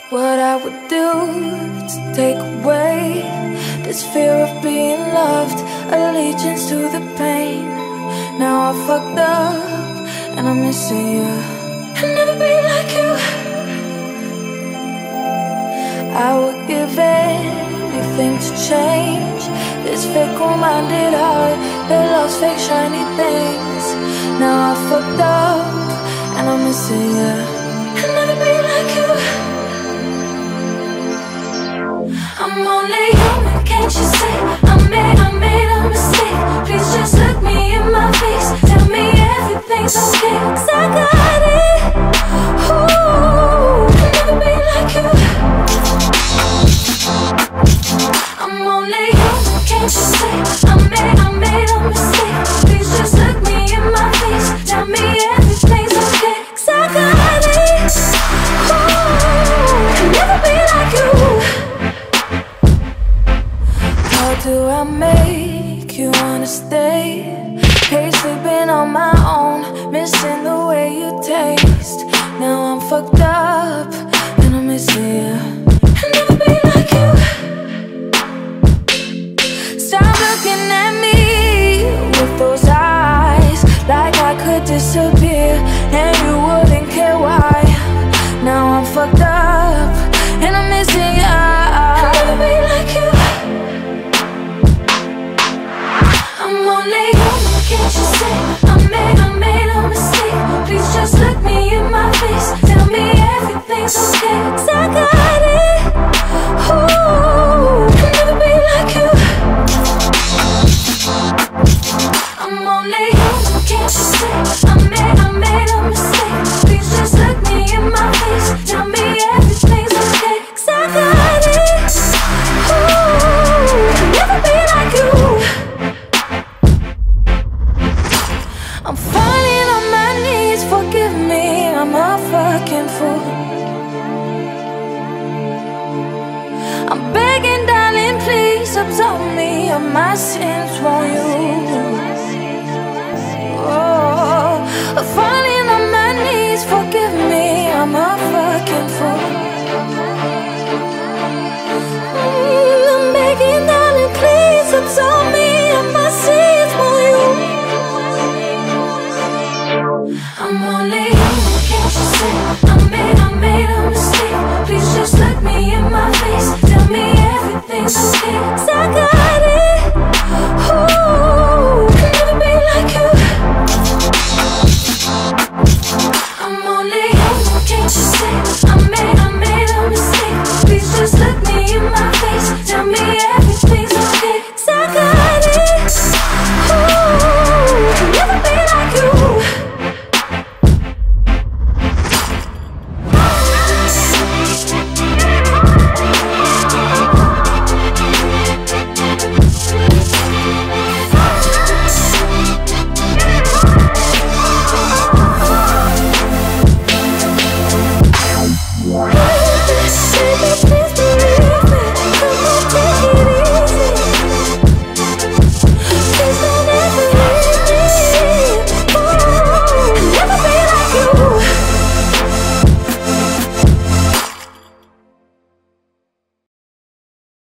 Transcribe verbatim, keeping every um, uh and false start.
what I would do to take away this fear of being loved, allegiance to the pain. Now I fucked up and I'm missing you. I'll never be like you. I would give anything to change this fickle-minded heart that loves fake shiny things. Now I fucked up and I'm missing you. I'll never be like you. I'm only human, can't you see? I made, I made a mistake. Please just look me in my face. Tell me everything's okay, 'cause I got it. Ooh, I'll never be like you. I'm only human, can't you see? I made, I made a mistake. Please just look me in my face. Tell me everything's okay, 'cause I got it. Ooh, I'll never be like you. How do I make you wanna stay? Hate sleeping on my own, missing the way you taste. Now I'm fucked up and I'm missing you. I'll never be like you. Stop looking at me with those eyes, like I could disappear and you wouldn't care why. Now I'm fucked up and I'm missing you. I'll never be like you. I'm only human, can't you see? I made, I made a mistake. Please just look me in my face. Tell me everything's okay, 'cause I got it. Ooh, I'll never be like you. I'm only human, can't you see? I made, I made a mistake. Please just look me in my face. Tell me everything's okay, 'cause I got it. Ooh, I'll never be like you. I'm falling on my knees, forgive me, I'm a fucking fool. I'm begging, darling, please absolve me of my sins, won't you? Oh, I'm falling on my knees, forgive me, I'm a fucking fool. Mm, I'm begging, darling, please absolve me